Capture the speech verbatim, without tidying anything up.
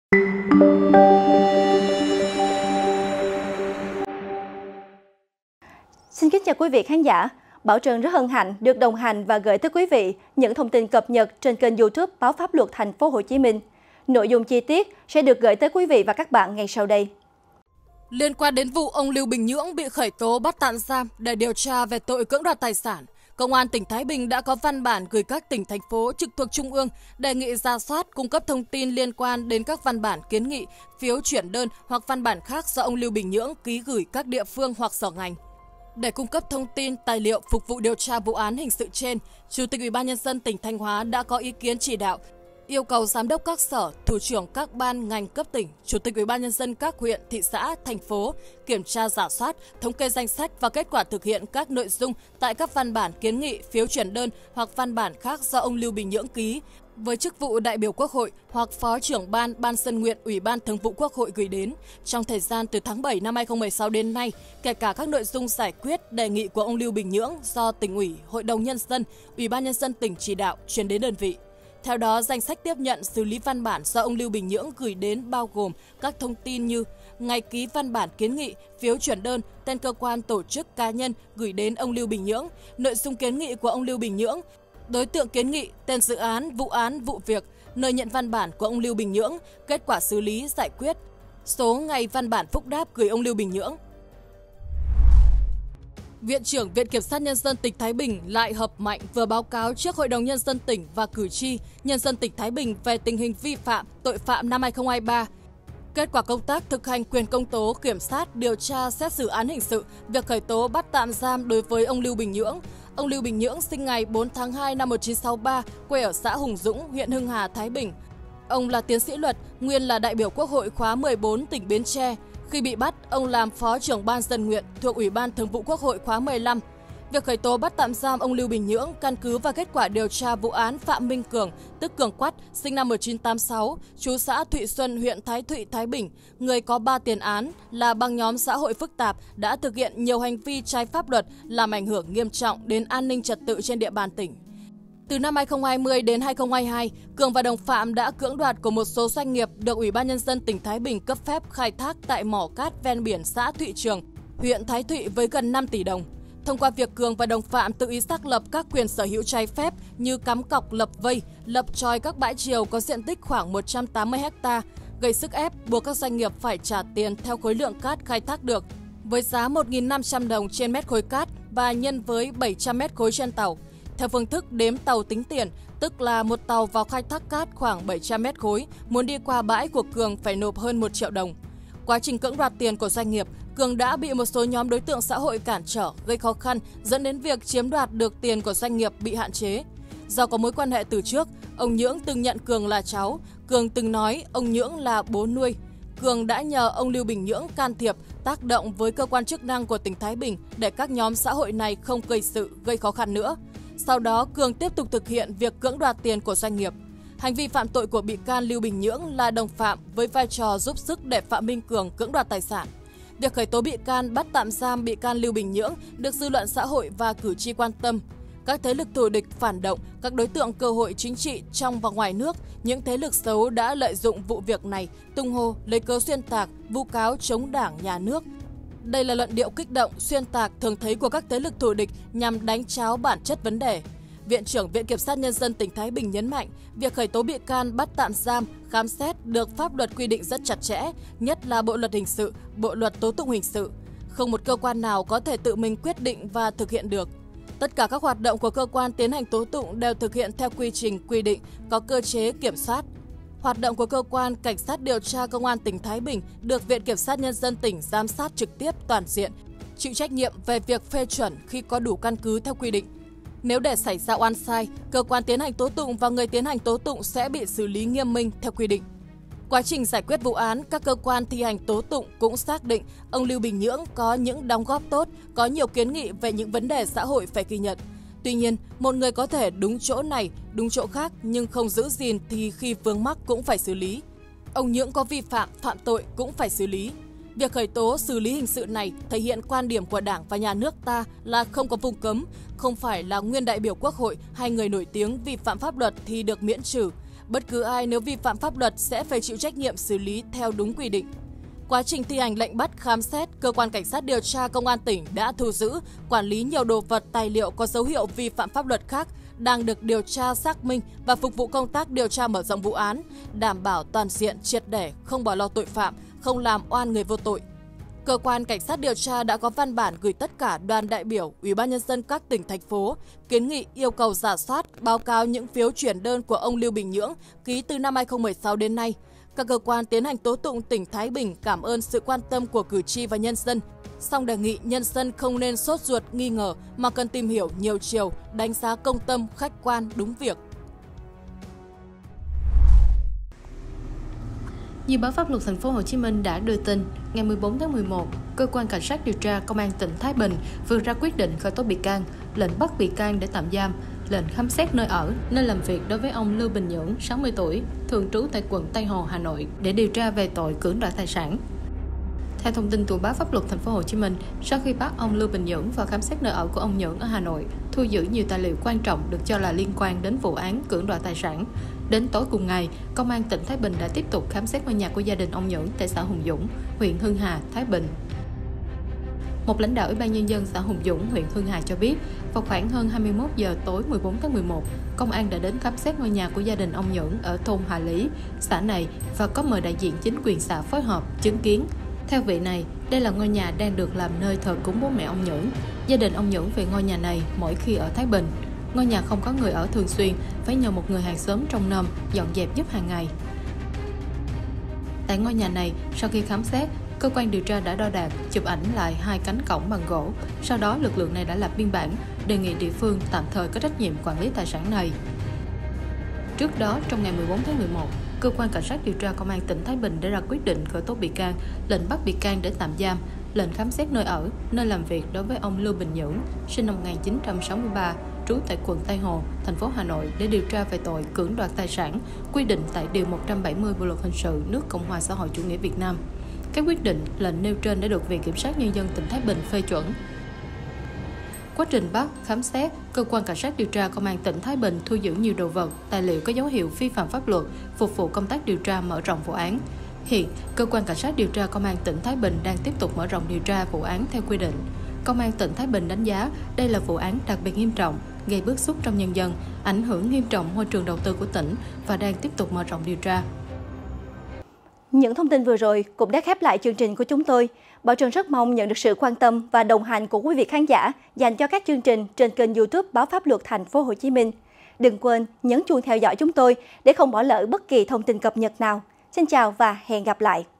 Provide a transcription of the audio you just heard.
Xin kính chào quý vị khán giả. Bảo Trân rất hân hạnh được đồng hành và gửi tới quý vị những thông tin cập nhật trên kênh YouTube Báo Pháp Luật Thành phố Hồ Chí Minh. Nội dung chi tiết sẽ được gửi tới quý vị và các bạn ngay sau đây. Liên quan đến vụ ông Lưu Bình Nhưỡng bị khởi tố bắt tạm giam để điều tra về tội cưỡng đoạt tài sản, Công an tỉnh Thái Bình đã có văn bản gửi các tỉnh, thành phố trực thuộc Trung ương đề nghị rà soát, cung cấp thông tin liên quan đến các văn bản kiến nghị, phiếu chuyển đơn hoặc văn bản khác do ông Lưu Bình Nhưỡng ký gửi các địa phương hoặc sở ngành. Để cung cấp thông tin, tài liệu phục vụ điều tra vụ án hình sự trên, Chủ tịch Ủy ban Nhân dân tỉnh Thanh Hóa đã có ý kiến chỉ đạo, yêu cầu giám đốc các sở, thủ trưởng các ban ngành cấp tỉnh, chủ tịch Ủy ban Nhân dân các huyện, thị xã, thành phố kiểm tra rà soát, thống kê danh sách và kết quả thực hiện các nội dung tại các văn bản kiến nghị, phiếu chuyển đơn hoặc văn bản khác do ông Lưu Bình Nhưỡng ký với chức vụ đại biểu Quốc hội hoặc phó trưởng ban, ban dân nguyện, Ủy ban Thường vụ Quốc hội gửi đến trong thời gian từ tháng bảy năm hai nghìn không trăm mười sáu đến nay, kể cả các nội dung giải quyết đề nghị của ông Lưu Bình Nhưỡng do tỉnh ủy, Hội đồng Nhân dân, Ủy ban Nhân dân tỉnh chỉ đạo chuyển đến đơn vị. Theo đó, danh sách tiếp nhận xử lý văn bản do ông Lưu Bình Nhưỡng gửi đến bao gồm các thông tin như ngày ký văn bản kiến nghị, phiếu chuyển đơn, tên cơ quan, tổ chức, cá nhân gửi đến ông Lưu Bình Nhưỡng, nội dung kiến nghị của ông Lưu Bình Nhưỡng, đối tượng kiến nghị, tên dự án, vụ án, vụ việc, nơi nhận văn bản của ông Lưu Bình Nhưỡng, kết quả xử lý, giải quyết, số ngày văn bản phúc đáp gửi ông Lưu Bình Nhưỡng. Viện trưởng Viện Kiểm sát Nhân dân tỉnh Thái Bình Lại Hợp Mạnh vừa báo cáo trước Hội đồng Nhân dân tỉnh và cử tri, nhân dân tỉnh Thái Bình về tình hình vi phạm, tội phạm năm hai nghìn không trăm hai mươi ba. Kết quả công tác thực hành quyền công tố, kiểm sát, điều tra, xét xử án hình sự, việc khởi tố bắt tạm giam đối với ông Lưu Bình Nhưỡng. Ông Lưu Bình Nhưỡng sinh ngày bốn tháng hai năm một nghìn chín trăm sáu mươi ba, quê ở xã Hùng Dũng, huyện Hưng Hà, Thái Bình. Ông là tiến sĩ luật, nguyên là đại biểu Quốc hội khóa mười bốn tỉnh Bến Tre. Khi bị bắt, ông làm phó trưởng ban dân nguyện thuộc Ủy ban Thường vụ Quốc hội khóa mười lăm. Việc khởi tố bắt tạm giam ông Lưu Bình Nhưỡng căn cứ vào kết quả điều tra vụ án Phạm Minh Cường, tức Cường Quắt, sinh năm một nghìn chín trăm tám mươi sáu, trú xã Thụy Xuân, huyện Thái Thụy, Thái Bình, người có ba tiền án, là băng nhóm xã hội phức tạp, đã thực hiện nhiều hành vi trái pháp luật làm ảnh hưởng nghiêm trọng đến an ninh trật tự trên địa bàn tỉnh. Từ năm hai nghìn không trăm hai mươi đến hai nghìn không trăm hai mươi hai, Cường và đồng phạm đã cưỡng đoạt của một số doanh nghiệp được Ủy ban Nhân dân tỉnh Thái Bình cấp phép khai thác tại mỏ cát ven biển xã Thụy Trường, huyện Thái Thụy với gần năm tỷ đồng. Thông qua việc Cường và đồng phạm tự ý xác lập các quyền sở hữu trái phép như cắm cọc lập vây, lập tròi các bãi triều có diện tích khoảng một trăm tám mươi héc ta, gây sức ép buộc các doanh nghiệp phải trả tiền theo khối lượng cát khai thác được, với giá một nghìn năm trăm đồng trên mét khối cát và nhân với bảy trăm mét khối trên tàu. Theo phương thức đếm tàu tính tiền, tức là một tàu vào khai thác cát khoảng bảy trăm mét khối, muốn đi qua bãi của Cường phải nộp hơn một triệu đồng. Quá trình cưỡng đoạt tiền của doanh nghiệp, Cường đã bị một số nhóm đối tượng xã hội cản trở, gây khó khăn, dẫn đến việc chiếm đoạt được tiền của doanh nghiệp bị hạn chế. Do có mối quan hệ từ trước, ông Nhưỡng từng nhận Cường là cháu, Cường từng nói ông Nhưỡng là bố nuôi. Cường đã nhờ ông Lưu Bình Nhưỡng can thiệp, tác động với cơ quan chức năng của tỉnh Thái Bình để các nhóm xã hội này không gây sự, gây khó khăn nữa. Sau đó, Cường tiếp tục thực hiện việc cưỡng đoạt tiền của doanh nghiệp. Hành vi phạm tội của bị can Lưu Bình Nhưỡng là đồng phạm với vai trò giúp sức để Phạm Minh Cường cưỡng đoạt tài sản. Việc khởi tố bị can, bắt tạm giam bị can Lưu Bình Nhưỡng được dư luận xã hội và cử tri quan tâm. Các thế lực thù địch, phản động, các đối tượng cơ hội chính trị trong và ngoài nước, những thế lực xấu đã lợi dụng vụ việc này, tung hô, lấy cớ xuyên tạc, vu cáo chống đảng, nhà nước. Đây là luận điệu kích động, xuyên tạc thường thấy của các thế lực thù địch nhằm đánh tráo bản chất vấn đề. Viện trưởng Viện Kiểm sát Nhân dân tỉnh Thái Bình nhấn mạnh, việc khởi tố bị can, bắt tạm giam, khám xét được pháp luật quy định rất chặt chẽ, nhất là Bộ luật hình sự, Bộ luật tố tụng hình sự. Không một cơ quan nào có thể tự mình quyết định và thực hiện được. Tất cả các hoạt động của cơ quan tiến hành tố tụng đều thực hiện theo quy trình, quy định, có cơ chế kiểm soát. Hoạt động của cơ quan Cảnh sát điều tra Công an tỉnh Thái Bình được Viện Kiểm sát Nhân dân tỉnh giám sát trực tiếp toàn diện, chịu trách nhiệm về việc phê chuẩn khi có đủ căn cứ theo quy định. Nếu để xảy ra oan sai, cơ quan tiến hành tố tụng và người tiến hành tố tụng sẽ bị xử lý nghiêm minh theo quy định. Quá trình giải quyết vụ án, các cơ quan thi hành tố tụng cũng xác định ông Lưu Bình Nhưỡng có những đóng góp tốt, có nhiều kiến nghị về những vấn đề xã hội phải ghi nhận. Tuy nhiên, một người có thể đúng chỗ này, đúng chỗ khác nhưng không giữ gìn thì khi vướng mắc cũng phải xử lý. Ông Nhưỡng có vi phạm, phạm tội cũng phải xử lý. Việc khởi tố xử lý hình sự này thể hiện quan điểm của Đảng và Nhà nước ta là không có vùng cấm, không phải là nguyên đại biểu Quốc hội hay người nổi tiếng vi phạm pháp luật thì được miễn trừ, bất cứ ai nếu vi phạm pháp luật sẽ phải chịu trách nhiệm xử lý theo đúng quy định. Quá trình thi hành lệnh bắt khám xét, Cơ quan Cảnh sát điều tra Công an tỉnh đã thu giữ, quản lý nhiều đồ vật tài liệu có dấu hiệu vi phạm pháp luật khác đang được điều tra xác minh và phục vụ công tác điều tra mở rộng vụ án, đảm bảo toàn diện, triệt để, không bỏ lọt tội phạm, không làm oan người vô tội. Cơ quan Cảnh sát điều tra đã có văn bản gửi tất cả đoàn đại biểu, Ủy ban Nhân dân các tỉnh, thành phố, kiến nghị yêu cầu rà soát, báo cáo những phiếu chuyển đơn của ông Lưu Bình Nhưỡng ký từ năm hai không một sáu đến nay. Các cơ quan tiến hành tố tụng tỉnh Thái Bình cảm ơn sự quan tâm của cử tri và nhân dân, song đề nghị nhân dân không nên sốt ruột nghi ngờ mà cần tìm hiểu nhiều chiều, đánh giá công tâm, khách quan, đúng việc. Như báo Pháp luật Thành phố Hồ Chí Minh đã đưa tin, ngày mười bốn tháng mười một, Cơ quan Cảnh sát điều tra Công an tỉnh Thái Bình vừa ra quyết định khởi tố bị can, lệnh bắt bị can để tạm giam, lệnh khám xét nơi ở, nơi làm việc đối với ông Lưu Bình Nhưỡng, sáu mươi tuổi, thường trú tại quận Tây Hồ, Hà Nội để điều tra về tội cưỡng đoạt tài sản. Theo thông tin từ báo Pháp luật Thành phố Hồ Chí Minh, sau khi bắt ông Lưu Bình Nhưỡng và khám xét nơi ở của ông Nhưỡng ở Hà Nội, thu giữ nhiều tài liệu quan trọng được cho là liên quan đến vụ án cưỡng đoạt tài sản. Đến tối cùng ngày, Công an tỉnh Thái Bình đã tiếp tục khám xét ngôi nhà của gia đình ông Nhưỡng tại xã Hùng Dũng, huyện Hưng Hà, Thái Bình. Một lãnh đạo Ủy ban Nhân dân xã Hùng Dũng, huyện Hưng Hà cho biết, vào khoảng hơn hai mươi mốt giờ tối mười bốn tháng mười một, công an đã đến khám xét ngôi nhà của gia đình ông Nhưỡng ở thôn Hà Lý, xã này và có mời đại diện chính quyền xã phối hợp, chứng kiến. Theo vị này, đây là ngôi nhà đang được làm nơi thờ cúng bố mẹ ông Nhưỡng. Gia đình ông Nhưỡng về ngôi nhà này mỗi khi ở Thái Bình. Ngôi nhà không có người ở thường xuyên, phải nhờ một người hàng xóm trong nom dọn dẹp giúp hàng ngày. Tại ngôi nhà này, sau khi khám xét, cơ quan điều tra đã đo đạc, chụp ảnh lại hai cánh cổng bằng gỗ. Sau đó, lực lượng này đã lập biên bản, đề nghị địa phương tạm thời có trách nhiệm quản lý tài sản này. Trước đó, trong ngày mười bốn tháng mười một, Cơ quan Cảnh sát điều tra Công an tỉnh Thái Bình đã ra quyết định khởi tố bị can, lệnh bắt bị can để tạm giam, lệnh khám xét nơi ở, nơi làm việc đối với ông Lưu Bình Nhưỡng, sinh năm một nghìn chín trăm sáu mươi ba, trú tại quận Tây Hồ, thành phố Hà Nội để điều tra về tội cưỡng đoạt tài sản, quy định tại điều một trăm bảy mươi Bộ luật hình sự nước Cộng hòa xã hội chủ nghĩa Việt Nam. Các quyết định, lệnh nêu trên đã được Viện Kiểm sát Nhân dân tỉnh Thái Bình phê chuẩn. Quá trình bắt, khám xét, Cơ quan Cảnh sát điều tra Công an tỉnh Thái Bình thu giữ nhiều đồ vật, tài liệu có dấu hiệu vi phạm pháp luật, phục vụ công tác điều tra mở rộng vụ án. Hiện, Cơ quan Cảnh sát điều tra Công an tỉnh Thái Bình đang tiếp tục mở rộng điều tra vụ án theo quy định. Công an tỉnh Thái Bình đánh giá đây là vụ án đặc biệt nghiêm trọng, gây bức xúc trong nhân dân, ảnh hưởng nghiêm trọng môi trường đầu tư của tỉnh và đang tiếp tục mở rộng điều tra. Những thông tin vừa rồi cũng đã khép lại chương trình của chúng tôi. Bảo Trân rất mong nhận được sự quan tâm và đồng hành của quý vị khán giả dành cho các chương trình trên kênh YouTube Báo Pháp Luật Thành phố Hồ Chí Minh. Đừng quên nhấn chuông theo dõi chúng tôi để không bỏ lỡ bất kỳ thông tin cập nhật nào. Xin chào và hẹn gặp lại.